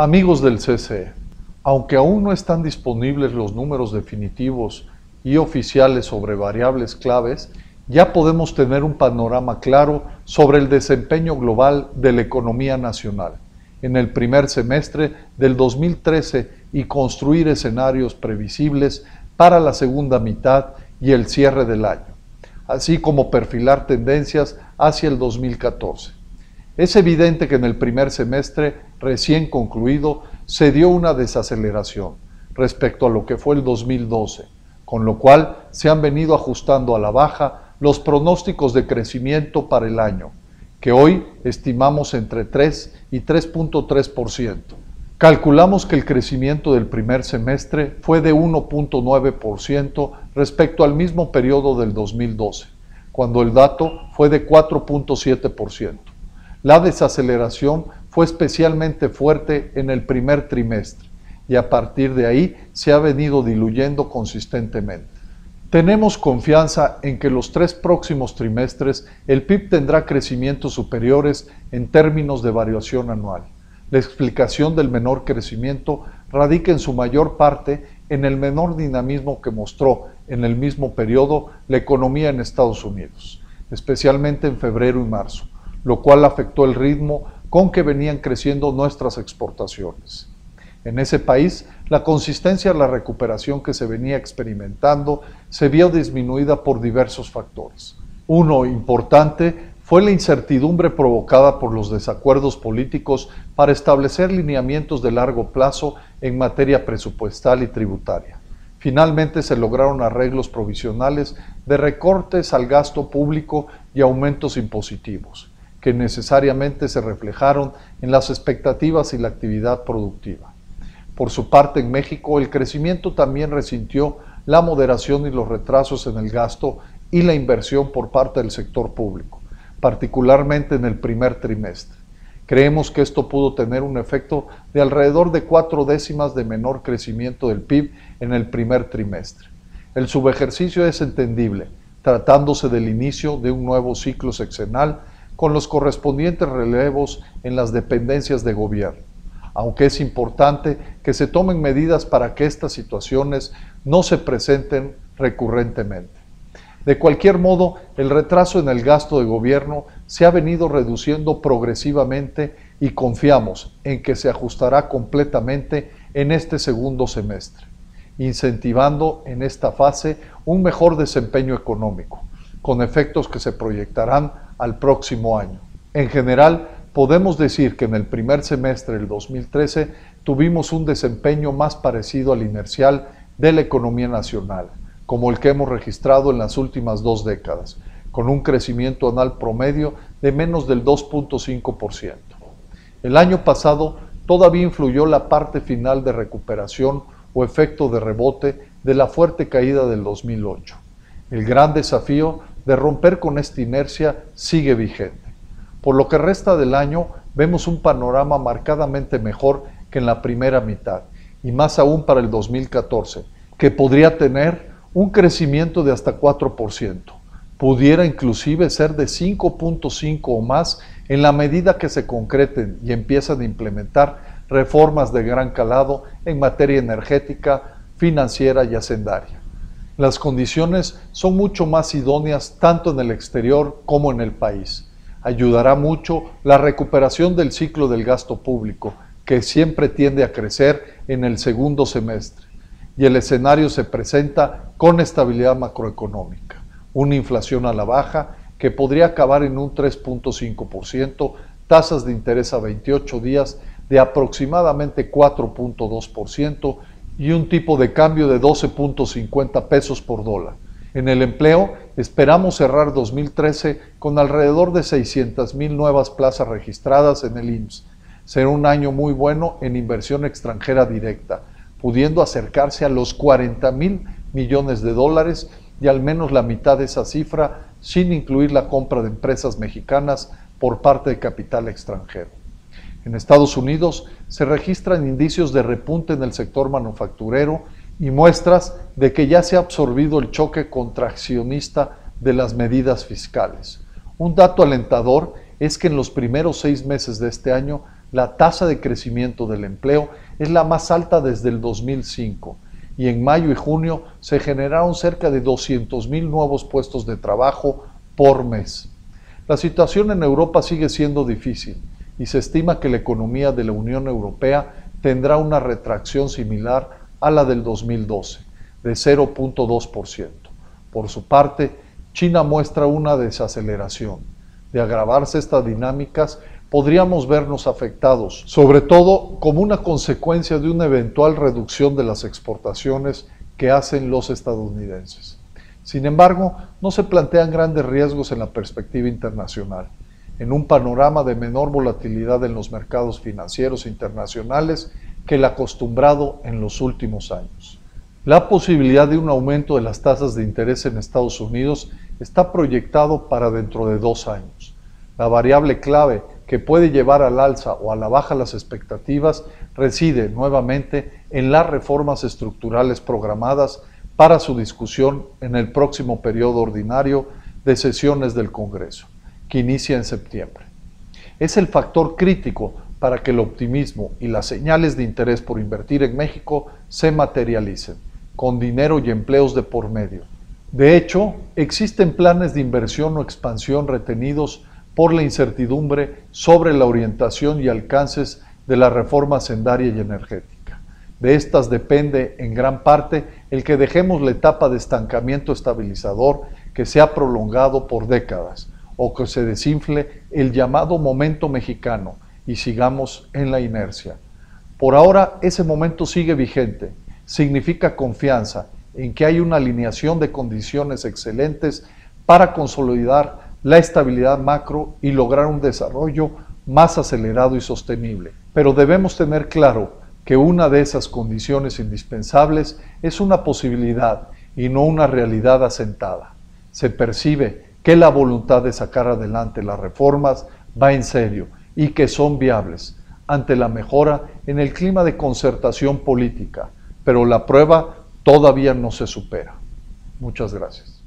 Amigos del CCE, aunque aún no están disponibles los números definitivos y oficiales sobre variables claves, ya podemos tener un panorama claro sobre el desempeño global de la economía nacional en el primer semestre del 2013 y construir escenarios previsibles para la segunda mitad y el cierre del año, así como perfilar tendencias hacia el 2014. Es evidente que en el primer semestre recién concluido se dio una desaceleración respecto a lo que fue el 2012, con lo cual se han venido ajustando a la baja los pronósticos de crecimiento para el año, que hoy estimamos entre 3 y 3.3%. Calculamos que el crecimiento del primer semestre fue de 1.9% respecto al mismo periodo del 2012, cuando el dato fue de 4.7%. La desaceleración fue especialmente fuerte en el primer trimestre y a partir de ahí se ha venido diluyendo consistentemente. Tenemos confianza en que los 3 próximos trimestres el PIB tendrá crecimientos superiores en términos de variación anual. La explicación del menor crecimiento radica en su mayor parte en el menor dinamismo que mostró en el mismo periodo la economía en Estados Unidos, especialmente en febrero y marzo, lo cual afectó el ritmo con que venían creciendo nuestras exportaciones. En ese país, la consistencia de la recuperación que se venía experimentando se vio disminuida por diversos factores. Uno importante fue la incertidumbre provocada por los desacuerdos políticos para establecer lineamientos de largo plazo en materia presupuestal y tributaria. Finalmente se lograron arreglos provisionales de recortes al gasto público y aumentos impositivos, que necesariamente se reflejaron en las expectativas y la actividad productiva. Por su parte, en México, el crecimiento también resintió la moderación y los retrasos en el gasto y la inversión por parte del sector público, particularmente en el primer trimestre. Creemos que esto pudo tener un efecto de alrededor de 4 décimas de menor crecimiento del PIB en el primer trimestre. El subejercicio es entendible, tratándose del inicio de un nuevo ciclo sexenal con los correspondientes relevos en las dependencias de gobierno, aunque es importante que se tomen medidas para que estas situaciones no se presenten recurrentemente. De cualquier modo, el retraso en el gasto de gobierno se ha venido reduciendo progresivamente y confiamos en que se ajustará completamente en este segundo semestre, incentivando en esta fase un mejor desempeño económico, con efectos que se proyectarán al próximo año. En general, podemos decir que en el primer semestre del 2013 tuvimos un desempeño más parecido al inercial de la economía nacional, como el que hemos registrado en las últimas 2 décadas, con un crecimiento anual promedio de menos del 2.5%. El año pasado todavía influyó la parte final de recuperación o efecto de rebote de la fuerte caída del 2008. El gran desafío de romper con esta inercia sigue vigente. Por lo que resta del año, vemos un panorama marcadamente mejor que en la primera mitad, y más aún para el 2014, que podría tener un crecimiento de hasta 4%. Pudiera inclusive ser de 5.5 o más en la medida que se concreten y empiezan a implementar reformas de gran calado en materia energética, financiera y hacendaria. Las condiciones son mucho más idóneas tanto en el exterior como en el país. Ayudará mucho la recuperación del ciclo del gasto público, que siempre tiende a crecer en el segundo semestre, y el escenario se presenta con estabilidad macroeconómica, una inflación a la baja que podría acabar en un 3.5%, tasas de interés a 28 días de aproximadamente 4.2% y un tipo de cambio de 12.50 pesos por dólar. En el empleo, esperamos cerrar 2013 con alrededor de 600,000 nuevas plazas registradas en el IMSS. Será un año muy bueno en inversión extranjera directa, pudiendo acercarse a los 40,000 millones de dólares y al menos la mitad de esa cifra sin incluir la compra de empresas mexicanas por parte de capital extranjero. En Estados Unidos se registran indicios de repunte en el sector manufacturero y muestras de que ya se ha absorbido el choque contraccionista de las medidas fiscales. Un dato alentador es que en los primeros 6 meses de este año la tasa de crecimiento del empleo es la más alta desde el 2005 y en mayo y junio se generaron cerca de 200,000 nuevos puestos de trabajo por mes. La situación en Europa sigue siendo difícil y se estima que la economía de la Unión Europea tendrá una retracción similar a la del 2012, de 0.2%. Por su parte, China muestra una desaceleración. De agravarse estas dinámicas, podríamos vernos afectados, sobre todo como una consecuencia de una eventual reducción de las exportaciones que hacen los estadounidenses. Sin embargo, no se plantean grandes riesgos en la perspectiva internacional. En un panorama de menor volatilidad en los mercados financieros internacionales que el acostumbrado en los últimos años. La posibilidad de un aumento de las tasas de interés en Estados Unidos está proyectado para dentro de 2 años. La variable clave que puede llevar al alza o a la baja las expectativas reside nuevamente en las reformas estructurales programadas para su discusión en el próximo periodo ordinario de sesiones del Congreso, que inicia en septiembre. Es el factor crítico para que el optimismo y las señales de interés por invertir en México se materialicen, con dinero y empleos de por medio. De hecho, existen planes de inversión o expansión retenidos por la incertidumbre sobre la orientación y alcances de la reforma hacendaria y energética. De estas depende en gran parte el que dejemos la etapa de estancamiento estabilizador que se ha prolongado por décadas, o que se desinfle el llamado momento mexicano y sigamos en la inercia. Por ahora ese momento sigue vigente, significa confianza en que hay una alineación de condiciones excelentes para consolidar la estabilidad macro y lograr un desarrollo más acelerado y sostenible. Pero debemos tener claro que una de esas condiciones indispensables es una posibilidad y no una realidad asentada. Se percibe que la voluntad de sacar adelante las reformas va en serio y que son viables ante la mejora en el clima de concertación política, pero la prueba todavía no se supera. Muchas gracias.